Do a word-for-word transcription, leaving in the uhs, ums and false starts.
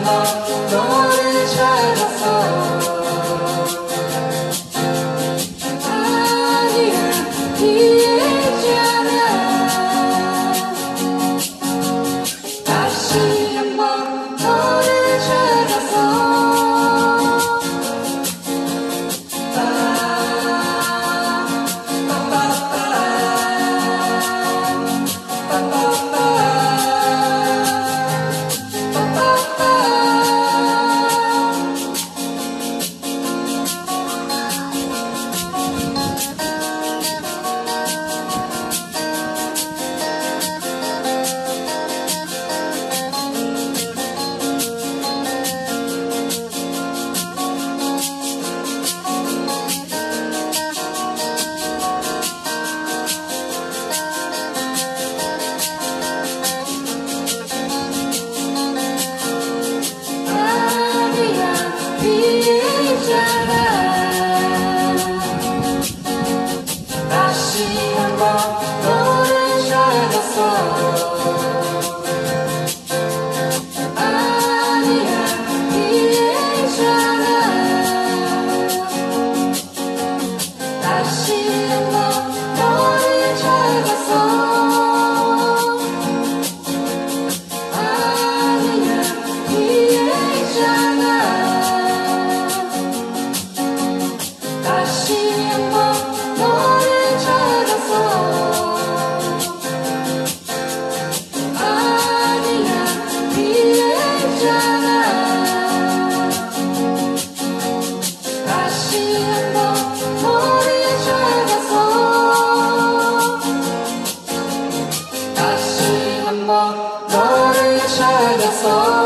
한번 너를 찾았어. 아니야 피했잖아. 다시 한번 너를 찾았어. 다시 한번 너를 찾았어. 아니야 피했잖아. 다시 한번 너를 찾았어. 아니야 피했잖아. 다시 한번 너를 찾았어. 아니야 피했잖아. 다시 한번 너를 찾았어. 다시 한번 너를 찾았어.